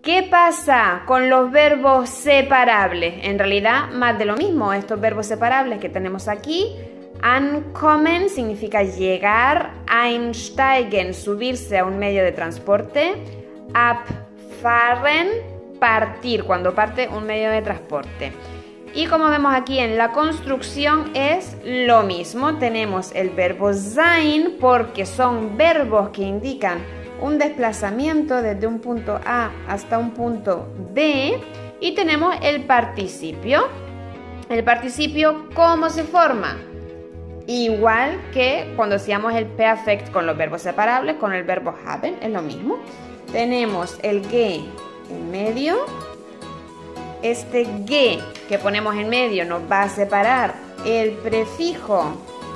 ¿Qué pasa con los verbos separables? En realidad, más de lo mismo. Estos verbos separables que tenemos aquí, ankommen significa llegar, einsteigen, subirse a un medio de transporte, abfahren, partir, cuando parte un medio de transporte. Y como vemos aquí en la construcción es lo mismo. Tenemos el verbo sein porque son verbos que indican un desplazamiento desde un punto A hasta un punto B. Y tenemos el participio. El participio, ¿cómo se forma? Igual que cuando hacíamos el perfect con los verbos separables, con el verbo haben, es lo mismo. Tenemos el ge en medio. Este ge que ponemos en medio nos va a separar el prefijo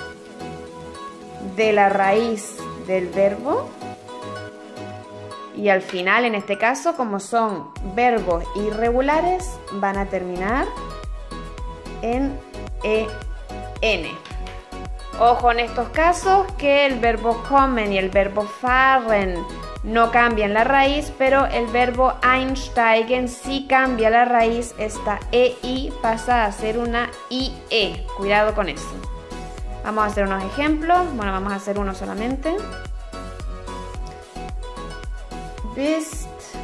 de la raíz del verbo. Y al final, en este caso, como son verbos irregulares, van a terminar en en. Ojo en estos casos que el verbo kommen y el verbo fahren no cambian la raíz, pero el verbo einsteigen sí cambia la raíz. Esta EI pasa a ser una IE. Cuidado con eso. Vamos a hacer unos ejemplos. Bueno, vamos a hacer uno solamente. Bist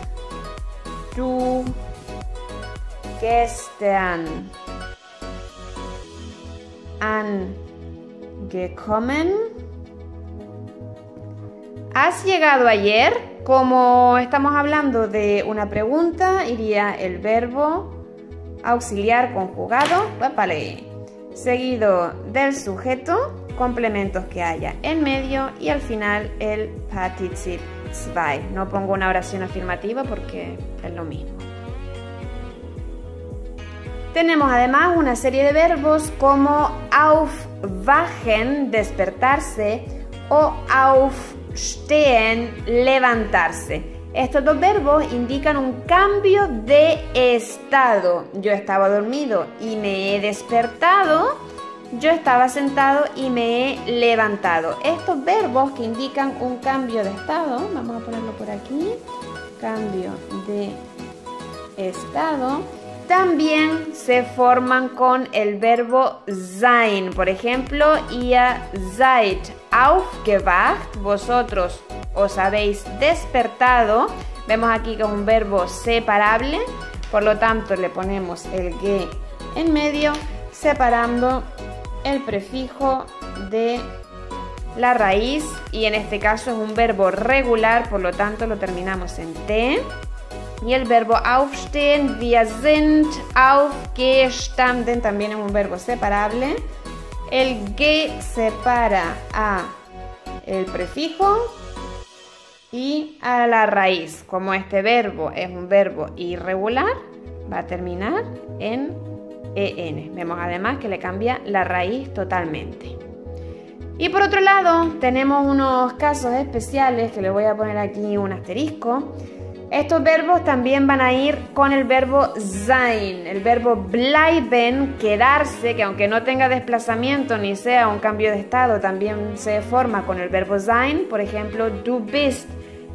du gestern angekommen? ¿Has llegado ayer? Como estamos hablando de una pregunta, iría el verbo auxiliar conjugado, seguido del sujeto, complementos que haya en medio y al final el Partizip 2. No pongo una oración afirmativa porque es lo mismo. Tenemos además una serie de verbos como aufwachen, despertarse, o aufstehen, levantarse. Estos dos verbos indican un cambio de estado. Yo estaba dormido y me he despertado. Yo estaba sentado y me he levantado. Estos verbos que indican un cambio de estado, vamos a ponerlo por aquí, cambio de estado, también se forman con el verbo sein. Por ejemplo, ihr seid aufgewacht, vosotros os habéis despertado. Vemos aquí que es un verbo separable, por lo tanto le ponemos el ge en medio, separando el prefijo de la raíz, y en este caso es un verbo regular, por lo tanto lo terminamos en T. Y el verbo aufstehen, wir sind aufgestanden, también es un verbo separable. El ge separa a el prefijo y a la raíz. Como este verbo es un verbo irregular, va a terminar en en. Vemos además que le cambia la raíz totalmente. Y por otro lado, tenemos unos casos especiales que le voy a poner aquí un asterisco. Estos verbos también van a ir con el verbo sein. El verbo bleiben, quedarse, que aunque no tenga desplazamiento ni sea un cambio de estado, también se forma con el verbo sein. Por ejemplo, du bist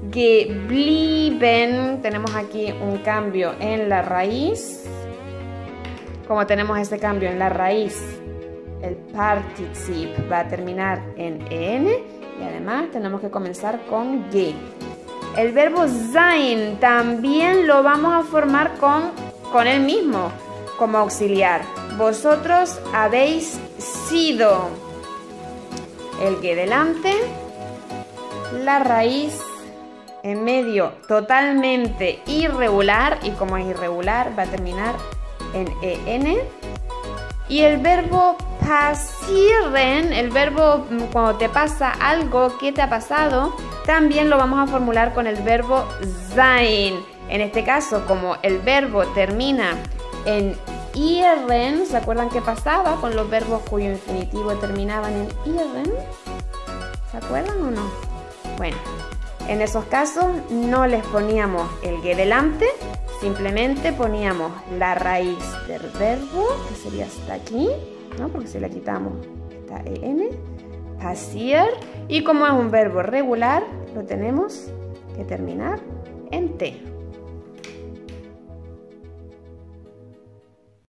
geblieben. Tenemos aquí un cambio en la raíz. Como tenemos ese cambio en la raíz, el Partizip va a terminar en en y además tenemos que comenzar con ge. El verbo sein también lo vamos a formar con el mismo como auxiliar. Vosotros habéis sido. El ge delante, la raíz en medio totalmente irregular, y como es irregular va a terminar en en. Y el verbo passieren, el verbo cuando te pasa algo, ¿qué te ha pasado? También lo vamos a formular con el verbo sein. En este caso, como el verbo termina en ieren, ¿se acuerdan qué pasaba con los verbos cuyo infinitivo terminaban en ieren? ¿Se acuerdan o no? Bueno, en esos casos no les poníamos el ge delante, simplemente poníamos la raíz del verbo, que sería hasta aquí, ¿no? Porque si le quitamos esta en, passier, y como es un verbo regular, lo tenemos que terminar en T.